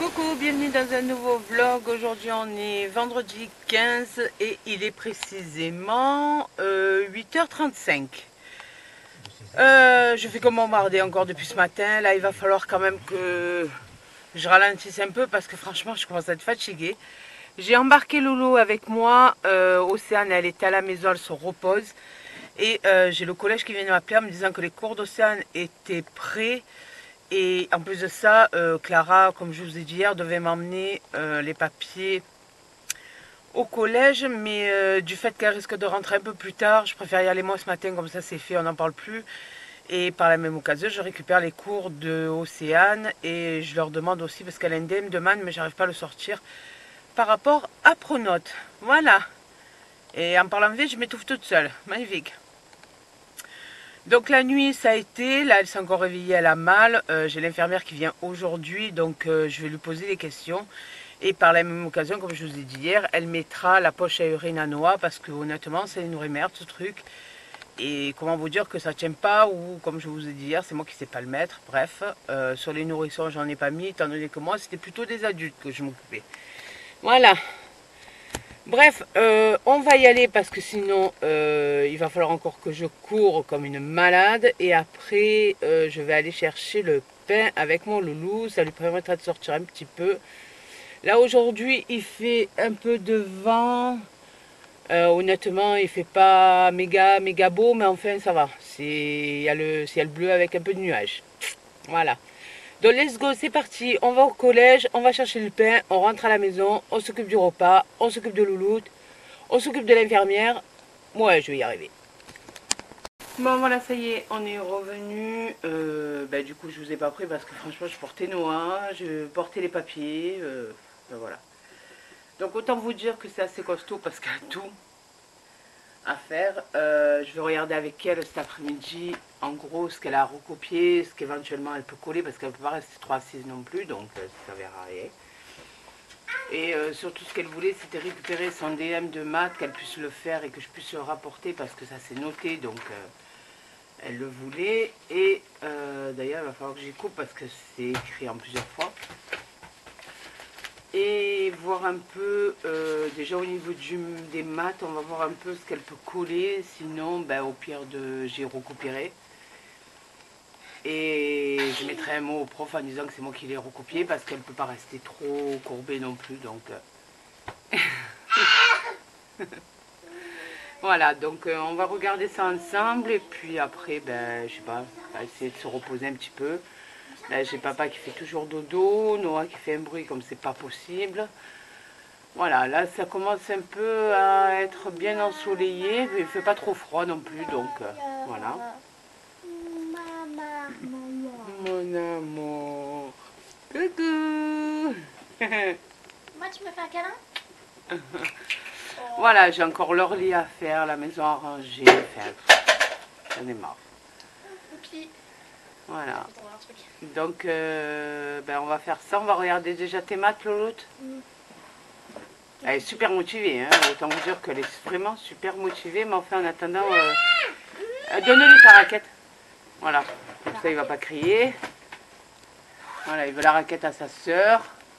Coucou, bienvenue dans un nouveau vlog. Aujourd'hui on est vendredi 15 et il est précisément 8h35. Je fais comme bombarder encore depuis ce matin. Là il va falloir quand même que je ralentisse un peu parce que franchement je commence à être fatiguée. J'ai embarqué Lolo avec moi. Océane, elle était à la maison, elle se repose. Et j'ai le collège qui vient de m'appeler en me disant que les cours d'Océane étaient prêts. Et en plus de ça, Clara, comme je vous ai dit hier, devait m'emmener les papiers au collège. Mais du fait qu'elle risque de rentrer un peu plus tard, je préfère y aller moi ce matin, comme ça c'est fait, on n'en parle plus. Et par la même occasion, je récupère les cours de Océane. Et je leur demande aussi, parce qu'elle a un DM demande, mais j'arrive pas à le sortir, par rapport à Pronote. Voilà. Et en parlant vite, je m'étouffe toute seule. Magnifique. Donc la nuit ça a été, là elle s'est encore réveillée, elle a mal, j'ai l'infirmière qui vient aujourd'hui, donc je vais lui poser des questions. Et par la même occasion, comme je vous ai dit hier, elle mettra la poche à urine à Noah, parce que honnêtement c'est une vraie merde ce truc. Et comment vous dire que ça tient pas, ou comme je vous ai dit hier, c'est moi qui sais pas le mettre, bref. Sur les nourrissons j'en ai pas mis, étant donné que moi c'était plutôt des adultes que je m'occupais. Voilà. Bref, on va y aller parce que sinon il va falloir encore que je cours comme une malade. Et après je vais aller chercher le pain avec mon loulou. Ça lui permettra de sortir un petit peu. Là aujourd'hui il fait un peu de vent. Honnêtement il fait pas méga beau, mais enfin ça va. Il y a le ciel bleu avec un peu de nuages. Voilà. Donc let's go, c'est parti, on va au collège, on va chercher le pain, on rentre à la maison, on s'occupe du repas, on s'occupe de Louloute, on s'occupe de l'infirmière. Ouais, je vais y arriver. Bon voilà, ça y est, on est revenu. Du coup je vous ai pas pris parce que franchement je portais Noah, je portais les papiers, voilà. Donc autant vous dire que c'est assez costaud parce qu'elle a tout à faire. Je vais regarder avec elle cet après-midi en gros ce qu'elle a recopié, ce qu'éventuellement elle peut coller parce qu'elle ne peut pas rester trop assise non plus, donc ça ne verra rien. Et surtout ce qu'elle voulait c'était récupérer son DM de maths, qu'elle puisse le faire et que je puisse le rapporter parce que ça s'est noté, donc elle le voulait. Et d'ailleurs il va falloir que j'y coupe parce que c'est écrit en plusieurs fois. Et voir un peu, déjà au niveau des maths, on va voir un peu ce qu'elle peut coller. Sinon, au pire, j'y recopierai. Et je mettrai un mot au prof en disant que c'est moi qui l'ai recopié parce qu'elle ne peut pas rester trop courbée non plus. Donc voilà, donc on va regarder ça ensemble. Et puis après, je sais pas, on va essayer de se reposer un petit peu. Là, j'ai papa qui fait toujours dodo, Noah qui fait un bruit comme c'est pas possible. Voilà, là ça commence un peu à être bien ensoleillé, mais il fait pas trop froid non plus, donc voilà. Mon amour. Coucou. Moi, tu me fais un câlin? Voilà, j'ai encore leur lit à faire, la maison à ranger, enfin, j'en ai marre. Oupi. Voilà. Donc, on va faire ça, on va regarder déjà tes maths, Loloute. Elle est super motivée, hein. Autant vous dire qu'elle est vraiment super motivée, mais enfin en attendant, donne-lui ta raquette. Voilà, comme ça il va pas crier. Voilà, il veut la raquette à sa soeur.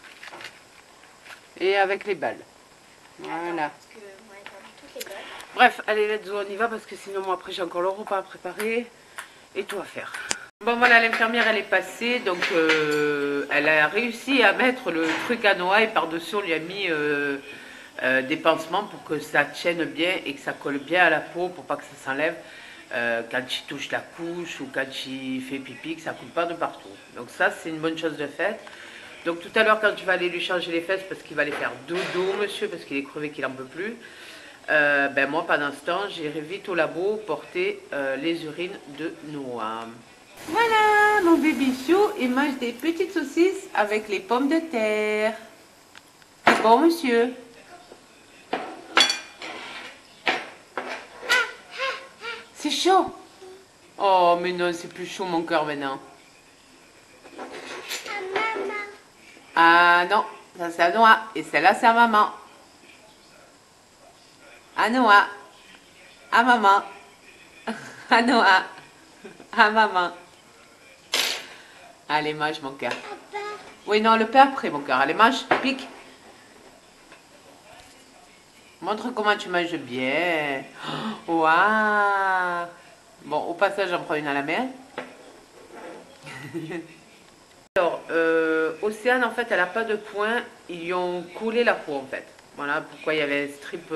Et avec les balles. Voilà. Bref, allez, let's go, on y va parce que sinon moi après j'ai encore le repas à préparer et tout à faire. Bon voilà, l'infirmière elle est passée, donc elle a réussi à mettre le truc à Noah et par-dessus on lui a mis des pansements pour que ça tienne bien et que ça colle bien à la peau pour pas que ça s'enlève quand il touche la couche ou quand il fait pipi, que ça coule pas de partout. Donc ça c'est une bonne chose de faite. Donc tout à l'heure quand tu vas aller lui changer les fesses parce qu'il va aller faire dodo monsieur, parce qu'il est crevé qu'il en peut plus, moi pendant ce temps j'irai vite au labo porter les urines de Noah. Voilà, mon bébé chou, il mange des petites saucisses avec les pommes de terre. C'est bon, monsieur? C'est chaud. Oh, mais non, c'est plus chaud mon cœur maintenant. Ah non, ça c'est à Noah. Et celle-là, c'est à maman. À Noah. À maman. À Noah. À maman. Allez, mange mon cœur. Oui, non, le pain après, mon cœur. Allez, mange, pique. Montre comment tu manges bien. Waouh. Bon, au passage, j'en prends une à la main. Alors, Océane, en fait, elle n'a pas de poing. Ils lui ont collé la peau, en fait. Voilà pourquoi il y avait un strip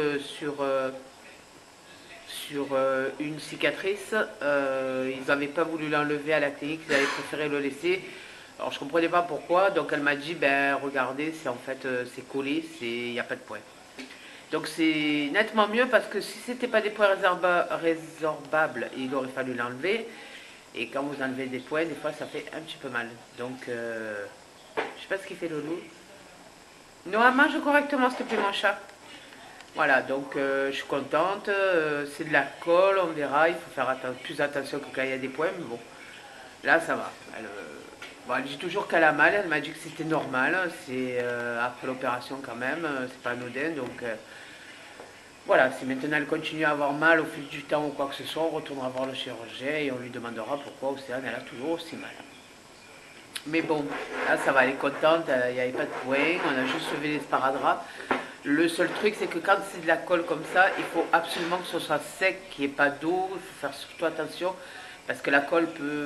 sur une cicatrice. Ils n'avaient pas voulu l'enlever à la clinique, ils avaient préféré le laisser. Alors, je comprenais pas pourquoi. Donc, elle m'a dit, ben, regardez, c'est en fait, c'est collé, il n'y a pas de poing. Donc, c'est nettement mieux parce que si c'était pas des points résorbables, il aurait fallu l'enlever. Et quand vous enlevez des points, des fois, ça fait un petit peu mal. Donc, je sais pas ce qu'il fait le loup. Noah, mange correctement, s'il te plaît, mon chat. Voilà, donc je suis contente. C'est de la colle, on verra. Il faut faire plus attention que quand il y a des points, mais bon, là, ça va. Bon, elle dit toujours qu'elle a mal. Elle m'a dit que c'était normal. C'est après l'opération quand même. C'est pas anodin, donc... voilà, si maintenant elle continue à avoir mal au fil du temps ou quoi que ce soit, on retournera voir le chirurgien et on lui demandera pourquoi Océane elle a toujours aussi mal. Mais bon, là ça va, elle est contente, il n'y avait pas de poing, on a juste levé les sparadraps. Le seul truc c'est que quand c'est de la colle comme ça, il faut absolument que ce soit sec, qu'il n'y ait pas d'eau, il faut faire surtout attention parce que la colle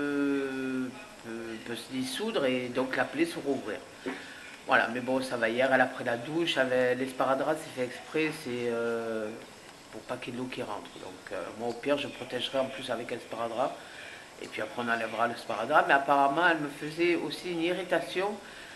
peut se dissoudre et donc la plaie se rouvrir. Voilà, mais bon, ça va. Hier, elle a pris la douche avec les sparadraps, c'est fait exprès, c'est pour pas qu'il y ait de l'eau qui rentre. Donc, moi, au pire, je protégerai en plus avec un sparadrap. Et puis après, on enlèvera le sparadrap. Mais apparemment, elle me faisait aussi une irritation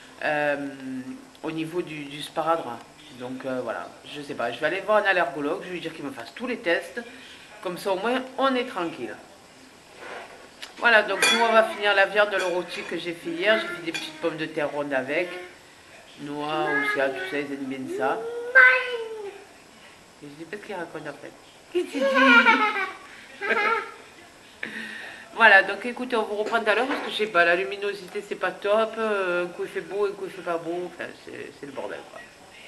au niveau du sparadrap. Donc, voilà, je sais pas. Je vais aller voir un allergologue, je vais lui dire qu'il me fasse tous les tests. Comme ça, au moins, on est tranquille. Voilà, donc nous, on va finir la viande de l'orotique que j'ai fait hier. J'ai fait des petites pommes de terre rondes avec. Noah, Océane, tout ça, ils aiment bien ça. Et je dis pas ce qu'il raconte après. Qu'est-ce qu'il dit? Voilà, donc écoutez, on vous reprend tout à l'heure parce que je sais pas, la luminosité c'est pas top. Un coup il fait beau, un coup il fait pas beau. Enfin, c'est le bordel quoi.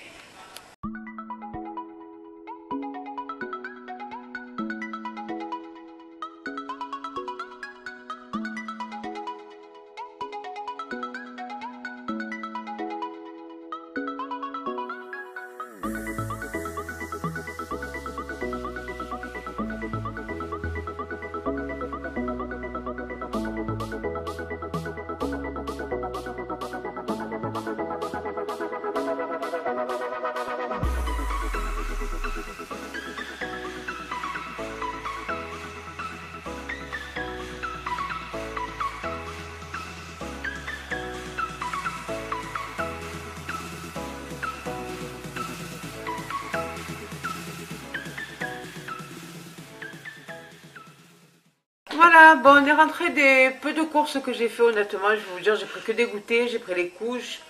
Voilà, bon, on est rentré des peu de courses que j'ai fait honnêtement. Je vais vous dire, j'ai pris que des goûters, j'ai pris les couches,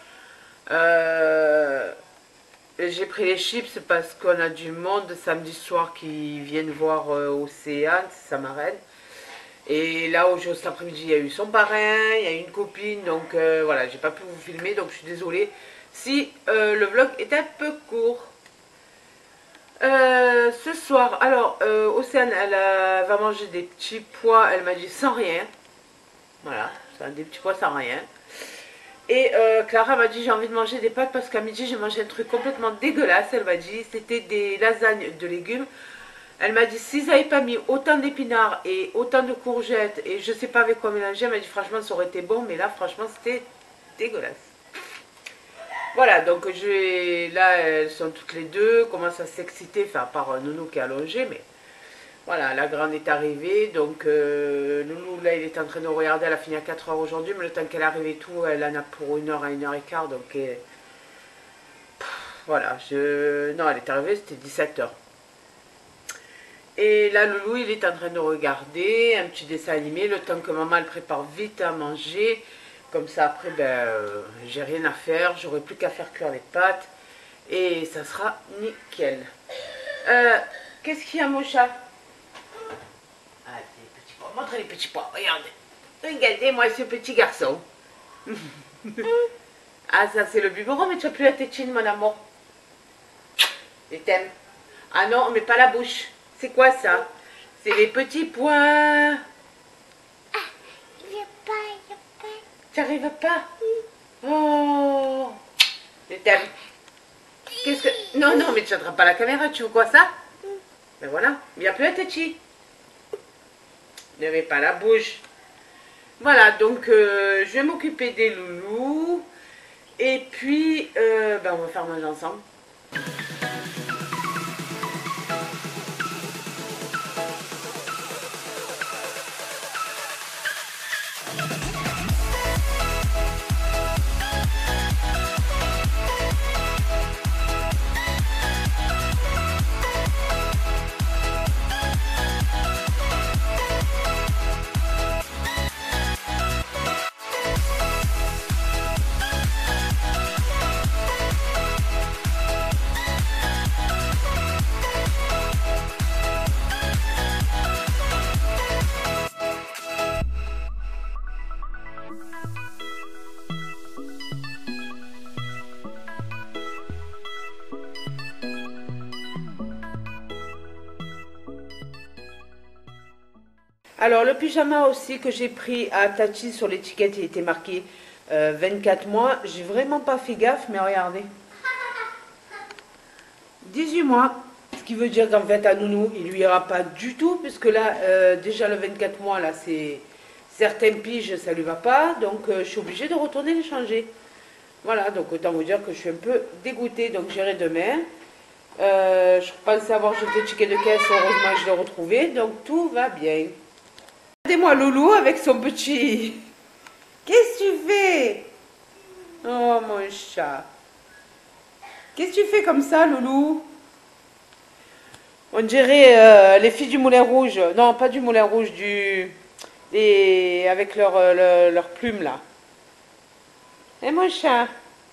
j'ai pris les chips parce qu'on a du monde samedi soir qui viennent voir Océane, c'est sa marraine. Et là, aujourd'hui, cet après-midi, il y a eu son parrain, il y a eu une copine, donc voilà, j'ai pas pu vous filmer, donc je suis désolée si le vlog est un peu court. Ce soir, alors Océane, va manger des petits pois, elle m'a dit sans rien. Voilà, des petits pois sans rien. Et Clara m'a dit j'ai envie de manger des pâtes parce qu'à midi j'ai mangé un truc complètement dégueulasse. Elle m'a dit c'était des lasagnes de légumes. Elle m'a dit s'ils n'avaient pas mis autant d'épinards et autant de courgettes et je sais pas avec quoi mélanger, elle m'a dit franchement ça aurait été bon, mais là franchement c'était dégueulasse. Voilà, donc là elles sont toutes les deux, commencent à s'exciter, enfin à part Nounou qui est allongé, mais voilà, la grande est arrivée, donc Loulou là il est en train de regarder, elle a fini à 4 h aujourd'hui, mais le temps qu'elle arrive et tout, elle en a pour 1 h à 1 h 15, donc voilà, non elle est arrivée, c'était 17 h. Et là Loulou il est en train de regarder un petit dessin animé, le temps que maman elle prépare vite à manger. Comme ça, après, ben, j'ai rien à faire. J'aurai plus qu'à faire cuire les pâtes. Et ça sera nickel. Qu'est-ce qu'il y a, mon chat? Ah, c'est les petits pois. Montre les petits pois. Regardez. Regardez-moi ce petit garçon. Ah, ça, c'est le biberon, mais tu n'as plus la tétine, mon amour. Je t'aime. Ah non, on met pas la bouche. C'est quoi, ça? C'est les petits pois. Tu n'arrives pas? Oh, je t'aime. Qu'est-ce que... Non, non, mais tu n'attrapes pas la caméra, tu veux quoi ça? Ben voilà, il n'y a plus un Tachi. Ne mets pas la bouche. Voilà, donc je vais m'occuper des loulous. Et puis, ben, on va faire manger ensemble. Alors le pyjama aussi que j'ai pris à Tachi, sur l'étiquette il était marqué 24 mois. J'ai vraiment pas fait gaffe, mais regardez. 18 mois. Ce qui veut dire qu'en fait à Nounou il lui ira pas du tout, puisque là déjà le 24 mois là c'est certains piges ça lui va pas. Donc je suis obligée de retourner les changer. Voilà, donc autant vous dire que je suis un peu dégoûtée. Donc j'irai demain. Je pensais avoir jeté le ticket de caisse, heureusement je l'ai retrouvé. Donc tout va bien. Regardez-moi Loulou avec son petit... Qu'est-ce que tu fais? Oh mon chat. Qu'est-ce que tu fais comme ça Loulou? On dirait les filles du Moulin Rouge. Non, pas du Moulin Rouge, avec leurs plumes là. Et mon chat?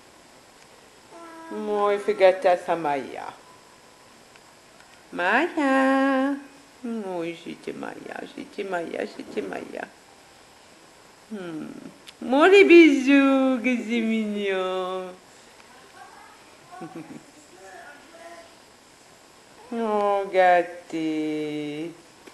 Oh, il fait gâter à sa Maya. Maya. Oui, j'étais Maya. Mon les bisous, que c'est mignon. Oh, gâté.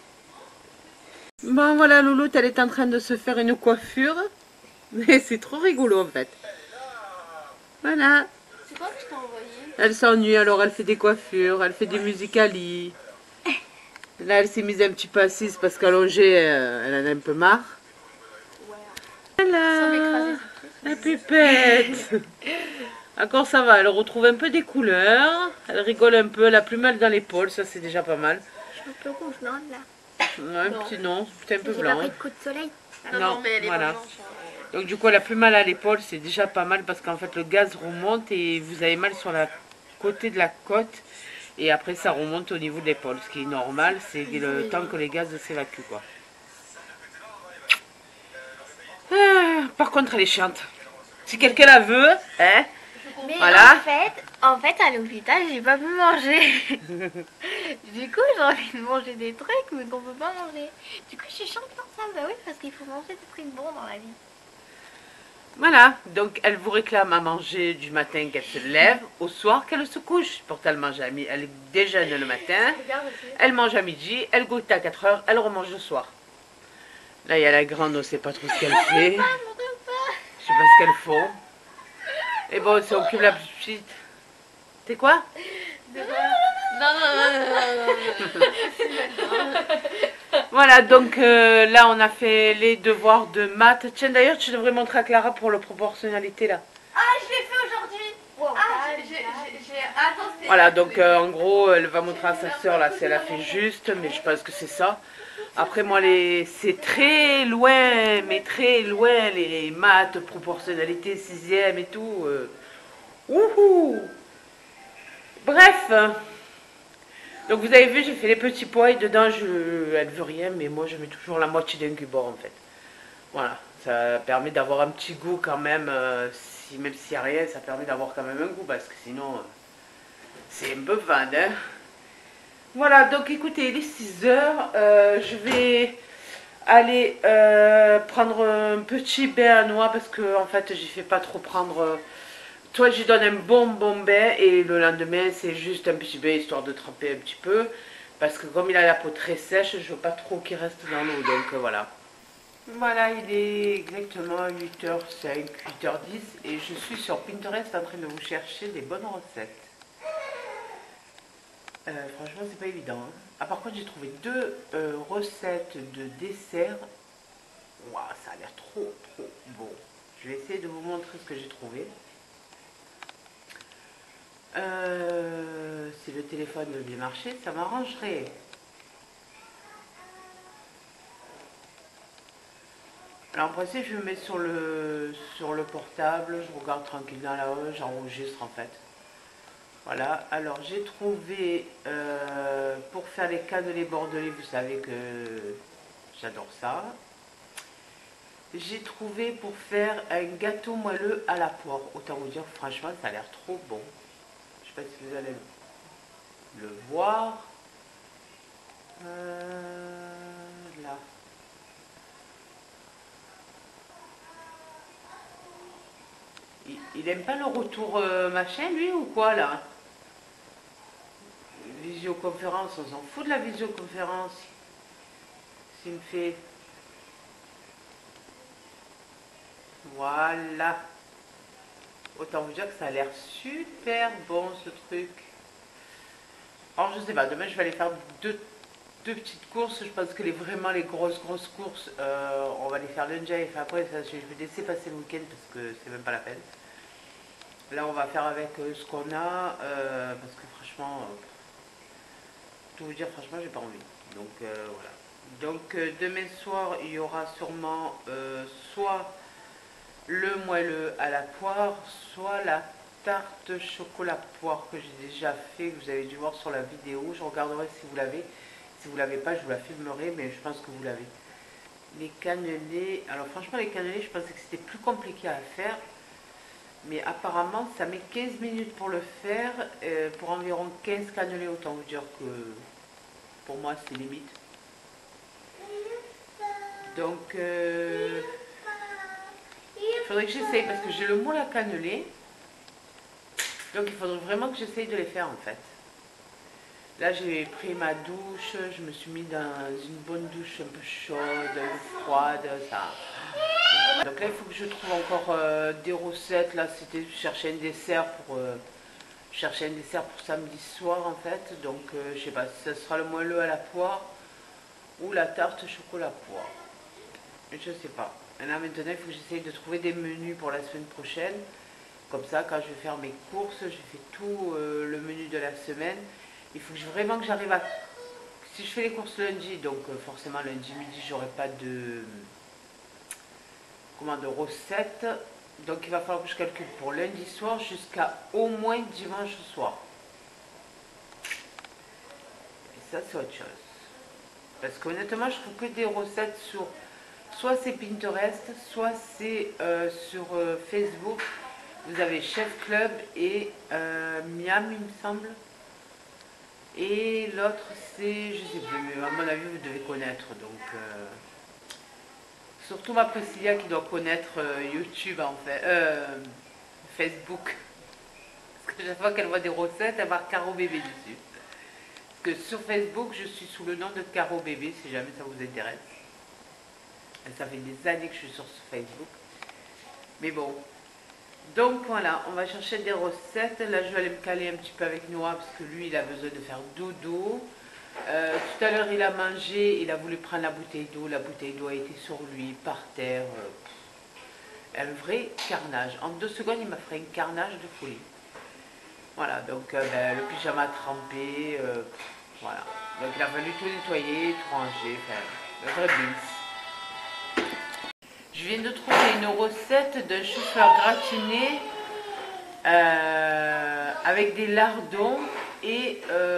Bon, voilà, Loulou, elle est en train de se faire une coiffure. Mais c'est trop rigolo, en fait. Voilà. C'est quoi que je t'ai envoyé? Elle s'ennuie, alors elle fait des coiffures, elle fait des musicali. Là, elle s'est mise un petit peu assise parce qu'allongée, elle en a un peu marre. Ouais. Voilà, la pépette. Encore ça va, elle retrouve un peu des couleurs. Elle rigole un peu, elle a plus mal dans l'épaule, ça c'est déjà pas mal. Je suis un peu rouge, non, là? Ouais, un petit non, c'est un peu J'ai blanc. pas pris de coup de soleil. Non, mais elle est voilà. blanche, hein. Donc du coup, elle a plus mal à l'épaule, c'est déjà pas mal parce qu'en fait le gaz remonte et vous avez mal sur la côté de la côte. Et après ça remonte au niveau de l'épaule, ce qui est normal, c'est le temps que les gaz s'évacuent quoi. Ah, par contre elle est chiante. Si quelqu'un la veut, hein, Mais voilà. en fait, à l'hôpital, j'ai pas pu manger. Du coup, j'ai envie de manger des trucs, mais qu'on peut pas manger. Du coup, je suis chiante pour ça. Bah oui, parce qu'il faut manger des trucs bons dans la vie. Voilà, donc elle vous réclame à manger du matin qu'elle se lève, au soir qu'elle se couche. Pourtant elle mange elle déjeune le matin, elle mange à midi, elle goûte à 4 heures, elle remange le soir. Là il y a la grande, on ne sait pas trop ce qu'elle fait. Je sais pas ce qu'elle fait. Et bon, ça occupe la petite. C'est quoi? Non. Voilà, donc là on a fait les devoirs de maths. Tiens, d'ailleurs tu devrais montrer à Clara pour la proportionnalité là. Ah, je l'ai fait aujourd'hui. Wow. Attends, Voilà, donc en gros, elle va montrer à sa soeur là si elle a fait juste, mais je pense que c'est ça. Après moi, c'est très loin, mais très loin, les maths, proportionnalité, 6e et tout. Wouhou! Bref. Donc vous avez vu, j'ai fait les petits pois et dedans, elle veut rien, mais moi je mets toujours la moitié d'un cubord en fait. Voilà, ça permet d'avoir un petit goût quand même, même s'il n'y a rien, ça permet d'avoir quand même un goût, parce que sinon, c'est un peu fade, hein. Voilà, donc écoutez, il est 6 heures, je vais aller prendre un petit bain à noix, parce que en fait, j'y fais pas trop prendre... Toi, j'y donne un bon bain, et le lendemain, c'est juste un petit bain, histoire de tremper un petit peu, parce que comme il a la peau très sèche, je veux pas trop qu'il reste dans l'eau, donc voilà. Voilà, il est exactement 8h05, 8h10 et je suis sur Pinterest en train de vous chercher des bonnes recettes. Franchement, c'est pas évident, hein. Ah, par contre, j'ai trouvé deux recettes de dessert. Waouh, ça a l'air trop bon. Je vais essayer de vous montrer ce que j'ai trouvé. Si le téléphone veut bien marcher, ça m'arrangerait. Alors en principe, je me mets sur le portable, je regarde tranquille dans la haut, j'enregistre en fait. Voilà, alors j'ai trouvé, pour faire les cannelés bordelais, vous savez que j'adore ça. J'ai trouvé pour faire un gâteau moelleux à la poire. Autant vous dire, franchement, ça a l'air trop bon. Je sais pas si vous allez le voir. Là. Il aime pas le retour machin, lui, ou quoi, là? Visioconférence, on s'en fout de la visioconférence. S'il me fait... Voilà. Autant vous dire que ça a l'air super bon, ce truc. Alors, je sais pas, demain, je vais aller faire deux petites courses. Je pense que vraiment les grosses courses, on va les faire lundi et après, ça, je vais laisser passer le week-end parce que c'est même pas la peine. Là, on va faire avec ce qu'on a, parce que franchement, tout vous dire, franchement, j'ai pas envie. Donc, voilà. Donc, demain soir, il y aura sûrement soit le moelleux à la poire, soit la tarte chocolat poire que j'ai déjà fait, que vous avez dû voir sur la vidéo. Je regarderai si vous l'avez. Si vous l'avez pas, je vous la filmerai, mais je pense que vous l'avez. Les cannelés, alors franchement, les cannelés, je pensais que c'était plus compliqué à faire. Mais apparemment, ça met 15 minutes pour le faire, pour environ 15 cannelés, autant vous dire que pour moi, c'est limite. Donc, il faudrait que j'essaye, parce que j'ai le moule à canneler. Donc, il faudrait vraiment que j'essaye de les faire, en fait. Là, j'ai pris ma douche, je me suis mis dans une bonne douche un peu chaude, un peu froide, ça. Donc là, il faut que je trouve encore des recettes. Là, c'était chercher un dessert pour samedi soir en fait. Donc je sais pas si ce sera le moelleux à la poire ou la tarte chocolat poire. Je sais pas. Et là maintenant, il faut que j'essaye de trouver des menus pour la semaine prochaine. Comme ça, quand je vais faire mes courses, je fais tout le menu de la semaine. Il faut vraiment que j'arrive à... Si je fais les courses lundi, donc forcément lundi midi, j'aurai pas de de recettes. Donc il va falloir que je calcule pour lundi soir jusqu'à au moins dimanche soir. Et ça, c'est autre chose. Parce qu'honnêtement, je trouve que des recettes sur... Soit c'est Pinterest, soit c'est sur Facebook. Vous avez Chef Club et Miam, il me semble. Et l'autre, c'est... Je sais plus, mais à mon avis, vous devez connaître. Donc... surtout ma Priscilla qui doit connaître YouTube en fait, Facebook. Parce que chaque fois qu'elle voit des recettes, elle marque Caro Bébé dessus. Parce que sur Facebook, je suis sous le nom de Caro Bébé, si jamais ça vous intéresse. Et ça fait des années que je suis sur Facebook. Mais bon. Donc voilà, on va chercher des recettes. Là, je vais aller me caler un petit peu avec Noah, parce que lui, il a besoin de faire dodo. Tout à l'heure, il a mangé, il a voulu prendre la bouteille d'eau a été sur lui, par terre. Un vrai carnage. En 2 secondes, il m'a fait un carnage de folie. Voilà, donc ben, le pyjama trempé, voilà. Donc il a fallu tout nettoyer, tout ranger, enfin, le vrai bins. Je viens de trouver une recette d'un chou-fleur gratiné avec des lardons et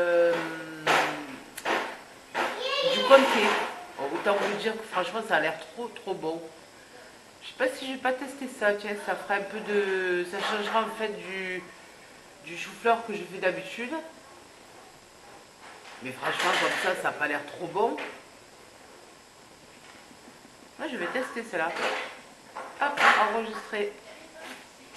du comté. Autant vous dire que franchement ça a l'air trop bon. Je sais pas si je vais pas tester ça, tiens, ça fera un peu de... Ça changera en fait du chou-fleur que je fais d'habitude. Mais franchement comme ça n'a pas l'air trop bon. Moi je vais tester cela. Hop, enregistrer.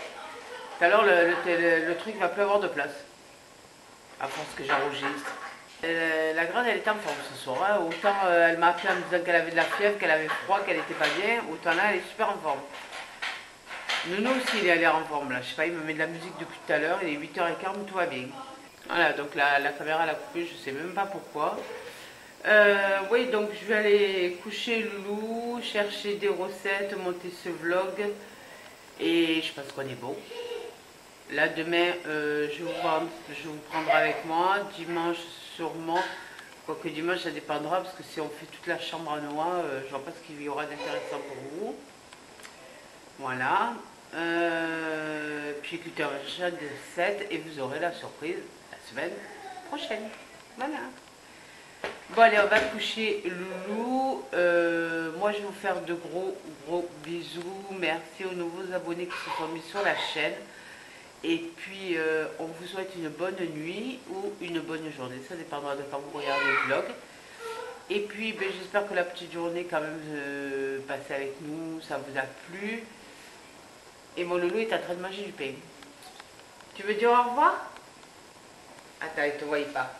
Tout à l'heure le truc va plus avoir de place. À force que j'enregistre. La grande, elle est en forme ce soir. Hein. Autant elle m'a appelé en me disant qu'elle avait de la fièvre, qu'elle avait froid, qu'elle était pas bien. Autant là, elle est super en forme. Nounou aussi, il est en forme là. Je sais pas, il me met de la musique depuis tout à l'heure. Il est 8h15, tout va bien. Voilà, donc la caméra l'a coupé, je sais même pas pourquoi. Oui, donc je vais aller coucher Loulou, chercher des recettes, monter ce vlog. Et je pense qu'on est bon. Là, demain, je vais vous prendre avec moi. Dimanche, sûrement. Quoique dimanche, ça dépendra, parce que si on fait toute la chambre en noix, je vois pas ce qu'il y aura d'intéressant pour vous. Voilà. Puis écoutez, on va chercher de 7 et vous aurez la surprise la semaine prochaine. Voilà. Bon, allez, on va coucher Loulou. Moi, je vais vous faire de gros bisous. Merci aux nouveaux abonnés qui se sont mis sur la chaîne. Et puis, on vous souhaite une bonne nuit ou une bonne journée. Ça dépendra de quand vous regardez le vlog. Et puis, ben, j'espère que la petite journée, quand même, passée avec nous, ça vous a plu. Et mon loulou est en train de manger du pain. Tu veux dire au revoir? Attends, il ne te voit pas.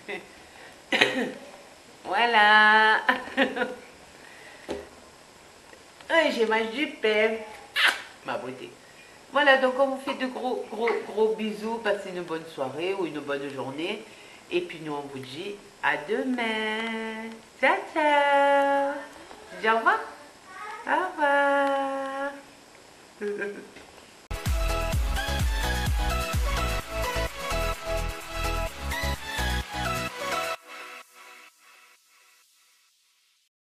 Voilà. J'ai mangé du pain. Ma beauté. Voilà, donc on vous fait de gros bisous. Passez une bonne soirée ou une bonne journée. Et puis nous, on vous dit à demain. Ciao, ciao. Tu dis au revoir? Au revoir.